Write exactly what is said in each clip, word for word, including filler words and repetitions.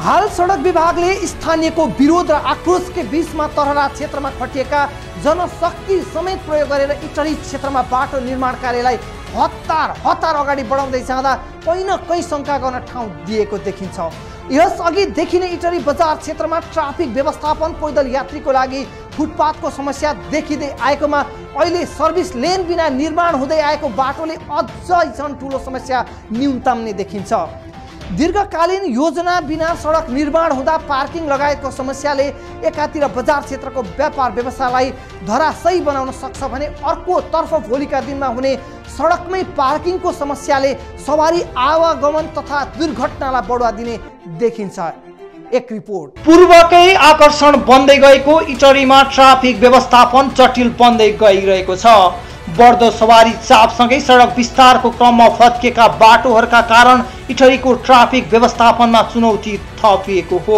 हाल सडक विभागले स्थानीयको विरोध र आक्रोशकै बीचमा तरहरा क्षेत्रमा खटिएका जनशक्ति समेत प्रयोग गरेर इटरी क्षेत्रमा बाटो निर्माण कार्यलाई हतार हतार अगाडि बढाउँदै जाँदा कहीँ न कहीँ शङ्का गर्न ठाउँ दिएको देखिन्छ। यसअघिदेखि नै इटरी बजार क्षेत्रमा ट्राफिक व्यवस्थापन, पैदल यात्रीको लागि फुटपाथको समस्या देखिँदै आएकोमा अहिले सर्भिस लेन बिना निर्माण हुँदै आएको बाटोले अझै झन् ठुलो समस्या न्यूनतम नै देखिन्छ। दीर्घकालीन योजना बिना सडक निर्माण हुँदा पार्किङ लगायतको समस्याले एकातिर बजार क्षेत्रको व्यापार व्यवसायलाई धराशयी बनाउन सक्छ भने अर्कोतर्फ भोलिका दिनमा हुने सडकमै पार्किङको समस्याले सवारी आवागमन तथा दुर्घटनालाई बढावा दिने देखिन्छ। एक रिपोर्ट। पूर्वकै आकर्षण बन्दै गएको इटरीमा ट्राफिक व्यवस्थापन जटिल बन्दै गइरहेको छ। बढ्दो सवारी चापसँगै सडक विस्तारको क्रममा फत्केका बाटोहरूका कारण इटरीको ट्राफिक व्यवस्थापनमा चुनौती थपिएको हो।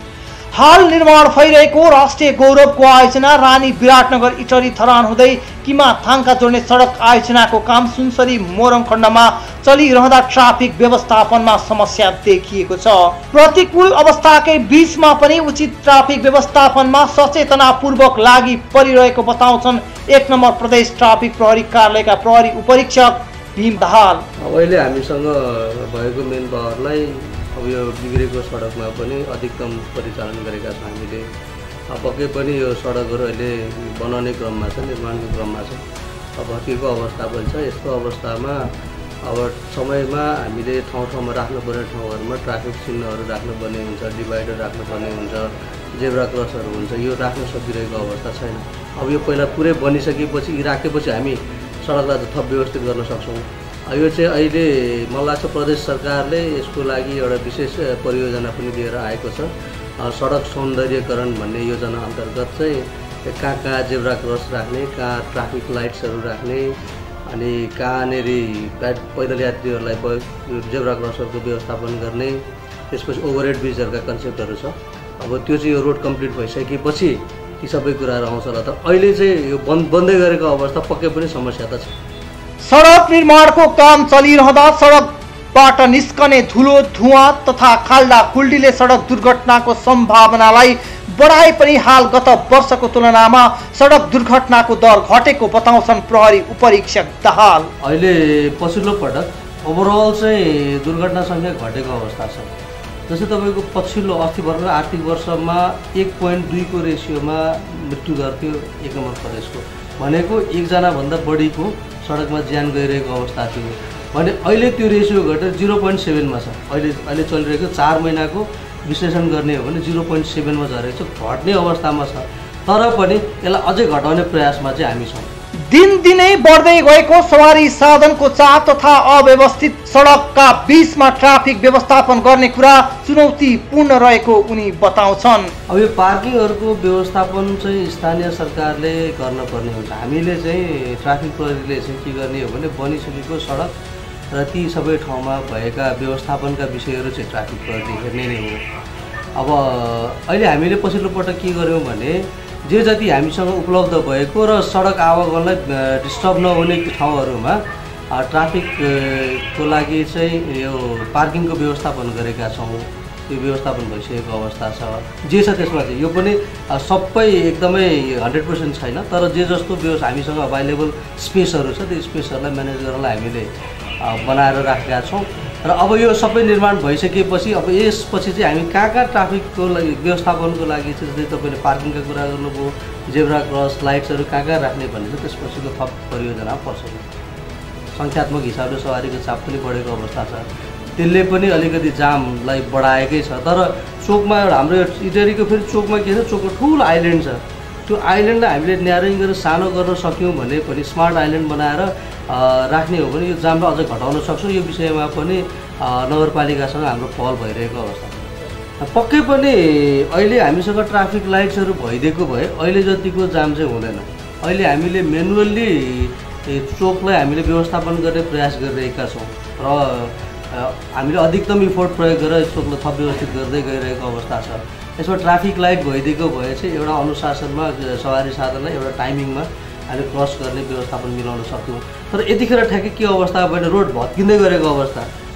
हाल निर्माण भइरहेको राष्ट्रिय गौरवको आयोजना रानी विराटनगर इटरी थरान हुँदै किमा थाङका जोड्ने सडक आयोजनाको काम सुनसरी मोरङ खण्डमा चलिरहँदा ट्राफिक व्यवस्थापनमा समस्या देखिएको छ। प्रतिकूल अवस्थाकै बीचमा पनि उचित ट्राफिक व्यवस्थापनमा सचेतनापूर्वक लागि परिरहेको बताउँछन् एक नम्बर प्रदेश ट्राफिक प्रहरी कार्यालयका प्रहरी उपरीक्षक भीम दाहाल। अहिले हामीसँग भएको मेन पावरलाई अब यो बिग्रेको सडकमा पनि अधिकतम परिचालन गरेका छौँ हामीले। पक्कै पनि यो सडकहरू अहिले बनाउने क्रममा छ, निर्माणको क्रममा छ। अब भत्किएको अवस्था पनि छ। यस्तो अवस्थामा अब समयमा हामीले ठाउँ ठाउँमा राख्नुपर्ने ठाउँहरूमा ट्राफिक चिन्हहरू राख्नुपर्ने हुन्छ, डिभाइडर राख्नुपर्ने हुन्छ, जेब्रा क्रसहरू हुन्छ। यो राख्न सकिरहेको अवस्था छैन। अब यो पहिला पुरै बनिसकेपछि राखेपछि हामी सडकलाई थप व्यवस्थित गर्न सक्छौँ। यो चाहिँ अहिले मलाई लाग्छ प्रदेश सरकारले यसको लागि एउटा विशेष परियोजना पनि लिएर आएको छ। सडक सौन्दर्यकरण भन्ने योजना अन्तर्गत चाहिँ कहाँ कहाँ जेब्रा क्रस राख्ने, कहाँ ट्राफिक लाइट्सहरू राख्ने, अनि कहाँनेरि पैदल यात्रीहरूलाई जेब्रा क्रसहरूको व्यवस्थापन गर्ने, त्यसपछि ओभरहेड ब्रिजहरूका कन्सेप्टहरू छ। अब त्यो चाहिँ यो रोड कम्प्लिट भइसकेपछि ती सबै कुराहरू आउँछ होला। त अहिले चाहिँ यो बन्द बन्दै गरेको अवस्था पक्कै पनि समस्या त छ। सडक निर्माणको काम चलिरहँदा सडकबाट निस्कने धुलो, धुवाँ तथा खाल्डा खुल्डीले सडक दुर्घटनाको सम्भावनालाई बढाए पनि हाल गत वर्षको तुलनामा सडक दुर्घटनाको दर घटेको बताउँछन् प्रहरी उपरीक्षक दाहाल। अहिले पछिल्लो पटक ओभरअल चाहिँ दुर्घटना सङ्ख्या घटेको अवस्था छ। जस्तै तपाईँको पछिल्लो अस्ति वर्ष आर्थिक वर्षमा एक पोइन्ट दुईको रेसियोमा मृत्यु दर थियो एक नम्बर प्रदेशको, भनेको एकजनाभन्दा बढीको सडकमा ज्यान गइरहेको अवस्था थियो भने अहिले त्यो रेसियो घटेर जिरो पोइन्ट सेभेनमा छ। अहिले अहिले चलिरहेको चार महिनाको विश्लेषण गर्ने हो भने जिरो पोइन्ट सेभेनमा झरेको छ, घट्ने अवस्थामा छ। तर पनि यसलाई अझै घटाउने प्रयासमा चाहिँ हामी छौँ। दिनदिनै बढ्दै गएको सवारी साधनको चाप तथा अव्यवस्थित सडकका बीचमा ट्राफिक व्यवस्थापन गर्ने कुरा चुनौतीपूर्ण रहेको उनी बताउँछन्। अब यो पार्किङहरूको व्यवस्थापन चाहिँ स्थानीय सरकारले गर्नुपर्ने हुन्छ। हामीले चाहिँ ट्राफिक प्रहरीले चाहिँ के गर्ने हो भने बनिसकेको सडक र ती सबै ठाउँमा भएका व्यवस्थापनका विषयहरू चाहिँ ट्राफिक प्रहरीले हेर्ने नै हो। अब अहिले हामीले पछिल्लो पटक के गर्यौँ भने जे जति हामीसँग उपलब्ध भएको र सडक आवागमनलाई डिस्टर्ब नहुने ठाउँहरूमा ट्राफिकको लागि चाहिँ यो पार्किङको व्यवस्थापन गरेका छौँ। त्यो व्यवस्थापन भइसकेको अवस्था छ। जे छ त्यसमा चाहिँ यो पनि सबै एकदमै हन्ड्रेड पर्सेन्ट छैन, तर जे जस्तो व्यवस्था हामीसँग अभाइलेबल स्पेसहरू छ त्यो स्पेसहरूलाई म्यानेज गर्नलाई हामीले बनाएर राखेका छौँ। र अब यो सबै निर्माण भइसकेपछि अब यसपछि चाहिँ हामी कहाँ कहाँ ट्राफिकको लागि व्यवस्थापनको लागि चाहिँ जस्तै तपाईँले पार्किङका कुरा गर्नुभयो, जेब्रा क्रस लाइट्सहरू कहाँ कहाँ राख्ने भन्ने चाहिँ त्यसपछिको थप परियोजना पर्छ। सङ्ख्यात्मक हिसाबले सवारीको चाप पनि बढेको अवस्था छ, त्यसले पनि अलिकति जामलाई बढाएकै छ। तर चोकमा एउटा हाम्रो इटरीको फेरि चोकमा के छ, चोकको ठुलो आइल्यान्ड छ। त्यो आइल्यान्डलाई हामीले न्यारोइङ गरेर सानो गर्न सक्यौँ भने पनि स्मार्ट आइल्यान्ड बनाएर राख्ने हो भने यो जामलाई अझै घटाउन सक्छौँ। यो विषयमा पनि नगरपालिकासँग हाम्रो पहल भइरहेको अवस्था छ। पक्कै पनि अहिले हामीसँग ट्राफिक लाइट्सहरू भइदिएको भए अहिले जतिको जाम चाहिँ हुँदैन। अहिले हामीले म्यानुअल्ली चोकलाई हामीले व्यवस्थापन गर्ने प्रयास गरिरहेका छौँ र हामीले अधिकतम इफोर्ट प्रयोग गरेर चोकलाई थप व्यवस्थित गर्दै गइरहेको अवस्था छ। यसमा ट्राफिक लाइट भइदिएको भए चाहिँ एउटा अनुशासनमा सवारी साधनलाई एउटा टाइमिङमा अहिले क्रस गर्ने व्यवस्थापन मिलाउन सक्थ्यौँ। तर यतिखेर ठ्याक्कै के अवस्था भने रोड भत्किँदै गरेको अवस्था,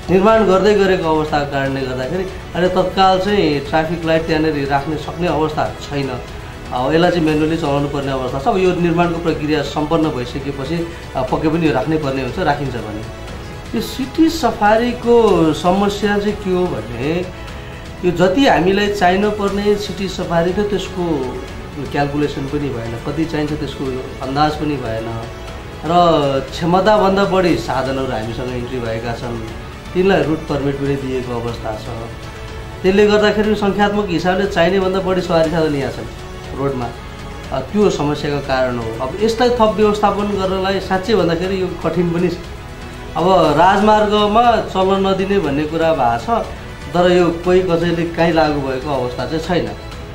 निर्माण गर्दै गरेको अवस्थाको कारणले गर्दाखेरि अहिले तत्काल चाहिँ ट्राफिक लाइट त्यहाँनिर राख्ने सक्ने अवस्था छैन। यसलाई चाहिँ मेनुअली चलाउनु पर्ने अवस्था छ। अब यो निर्माणको प्रक्रिया सम्पन्न भइसकेपछि पक्कै पनि यो राख्नै पर्ने हुन्छ, राखिन्छ भने। यो सिटी सफारीको समस्या चाहिँ के हो भने यो जति हामीलाई चाहिनुपर्ने सिटी सफारी थियो त्यसको क्यालकुलेसन पनि भएन, कति चाहिन्छ त्यसको अन्दाज पनि भएन र क्षमताभन्दा बढी साधनहरू हामीसँग इन्ट्री भएका छन्, तिनलाई रुट पर्मिट पनि दिएको अवस्था छ। त्यसले गर्दाखेरि सङ्ख्यात्मक हिसाबले चाहिने भन्दा बढी सवारी साधन यहाँ छन् रोडमा, त्यो समस्याको कारण हो। अब यसलाई थप व्यवस्थापन गर्नलाई साँच्चै भन्दाखेरि यो कठिन पनि छ। अब राजमार्गमा चल्न नदिने भन्ने कुरा भएको छ, तर यो कोही कसैले कहीँ लागू भएको अवस्था चाहिँ छैन।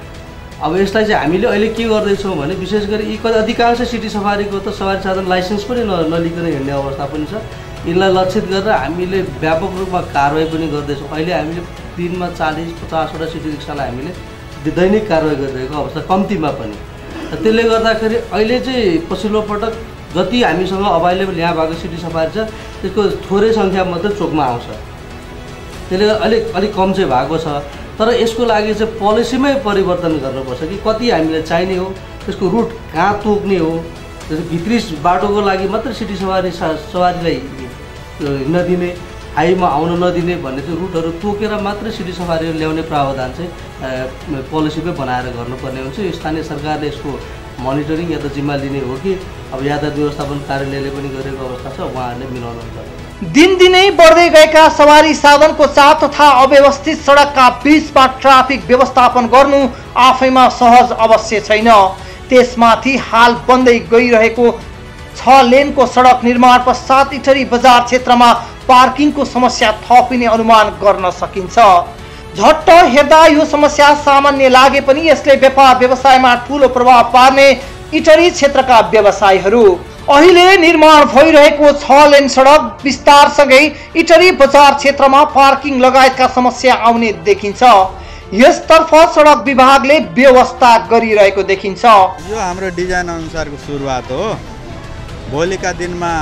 अब यसलाई चाहिँ हामीले अहिले के गर्दैछौँ भने विशेष गरी यी अधिकांश सिटी सफारीको त सवारी साधन लाइसेन्स पनि न नलिकन हिँड्ने अवस्था पनि छ। यिनलाई लक्षित गरेर हामीले व्यापक रूपमा कारवाही पनि गर्दैछौँ। अहिले हामीले दिनमा चालिस पचासवटा सिटी रिक्सालाई हामीले दैनिक कारवाही गरिरहेको अवस्था कम्तीमा पनि। त्यसले गर्दाखेरि अहिले चाहिँ पछिल्लो पटक जति हामीसँग अभाइलेबल यहाँ भएको सिटी सफारी छ त्यसको थोरै सङ्ख्या मात्रै चोकमा आउँछ। त्यसले अलिक अलिक कम चाहिँ भएको छ। तर यसको लागि चाहिँ पोलिसीमै परिवर्तन गर्नुपर्छ कि कति हामीलाई चाहिने हो, त्यसको रुट कहाँ तोक्ने हो। जस्तै भित्री बाटोको लागि मात्रै सिटी सवारी सवारीलाई हिँड्न दिने, हाईमा आउन नदिने भन्ने चाहिँ रुटहरू तोकेर मात्रै सिटी सफारीहरू ल्याउने प्रावधान चाहिँ पोलिसीमै बनाएर गर्नुपर्ने हुन्छ। यो स्थानीय सरकारले यसको मोनिटरिङ या त जिम्मा लिने हो कि अब यातायात व्यवस्थापन कार्यालयले पनि गरेको अवस्था छ, उहाँहरूले मिलाउनुहुन्छ। दिनदिनै बढ्दै गएका सवारी साधनको चाप तथा अव्यवस्थित सडकका बीचमा ट्राफिक व्यवस्थापन गर्नु आफैमा सहज अवश्य छैन। त्यसमाथि हाल बन्दै गइरहेको छ लेनको सडक निर्माण पश्चात इटरी बजार क्षेत्रमा पार्किङको समस्या थपिने अनुमान गर्न सकिन्छ। झट्ट हेर्दा यो समस्या सामान्य लागे पनि यसले व्यापार व्यवसायमा ठूलो प्रभाव पार्ने इटरी क्षेत्रका व्यवसायीहरू अहिले निर्माण भइरहेको छ लेन सडक विस्तारसँगै इटरी बजार क्षेत्रमा पार्किङ लगायतका समस्या आउने देखिन्छ। यसतर्फ सडक विभागले व्यवस्था गरिरहेको देखिन्छ। यो हाम्रो डिजाइन अनुसारको सुरुवात हो, भोलिका दिनमा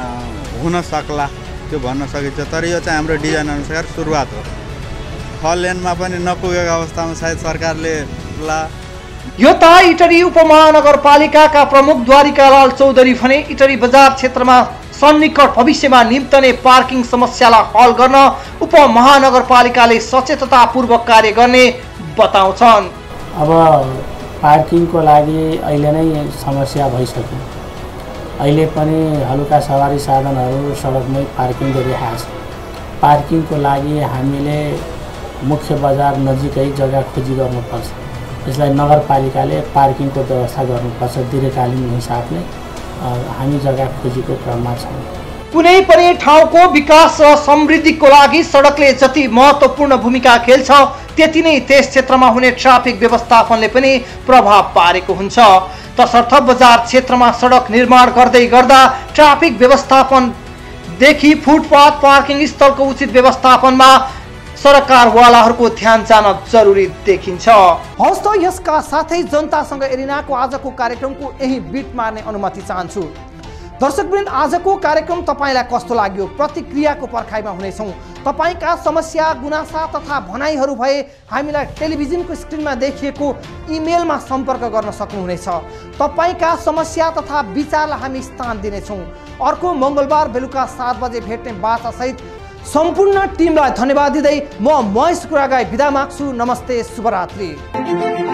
हुन सक्ला त्यो भन्न सकिन्छ, तर यो चाहिँ हाम्रो डिजाइन अनुसार सुरुवात हो। छ लेनमा पनि नपुगेको अवस्थामा सायद सरकारले ला यो त इटरी उपमहानगरपालिकाका प्रमुख द्वारिकालाल चौधरी भने इटरी बजार क्षेत्रमा सन्निकट भविष्यमा निम्तने पार्किङ समस्यालाई हल गर्न उपमहानगरपालिकाले सचेततापूर्वक कार्य गर्ने बताउँछन्। अब पार्किङको लागि अहिले नै समस्या भइसक्यो। अहिले पनि हलुका सवारी साधनहरू सडकमै पार्किङ गरिरहेका छन्। पार्किङको लागि हामीले मुख्य बजार नजिकै जग्गा खोजी गर्नुपर्छ। यसलाई नगरपालिकाले पार्किङको व्यवस्था गर्नुपर्छ। दीर्घकालीन हिसाबले हामी जग्गा खोजीको क्रममा छौँ। कुनै पनि ठाउँको विकास र समृद्धिको लागि सडकले जति महत्त्वपूर्ण भूमिका खेल्छ त्यति नै त्यस क्षेत्रमा हुने ट्राफिक व्यवस्थापनले पनि प्रभाव पारेको हुन्छ। तसर्थ बजार क्षेत्रमा सडक निर्माण गर्दै गर्दा ट्राफिक व्यवस्थापनदेखि फुटपाथ पार्किङ स्थलको उचित व्यवस्थापनमा सरकारवालाहरूको ध्यान जान जरुरी देखिन्छ। हवस् त यसका साथै जनतासँग एरिनाको आजको कार्यक्रमको यही बिट मार्ने अनुमति चाहन्छु। दर्शकवृन्द, आजको कार्यक्रम तपाईलाई कस्तो लाग्यो? प्रतिक्रियाको पर्खाइमा हुनेछौँ। तपाईका समस्या गुनासा तथा भनाइहरू भए हामीलाई टेलिभिजनको स्क्रिनमा देखिएको इमेलमा सम्पर्क गर्न सक्नुहुनेछ। तपाईका समस्या तथा विचारलाई हामी स्थान दिनेछौँ। अर्को मङ्गलबार बेलुका सात बजे भेट्ने बाचासहित सम्पूर्ण टिमलाई धन्यवाद दिँदै म महेश कुरागाई बिदा माग्छु। नमस्ते, शुभरात्रि।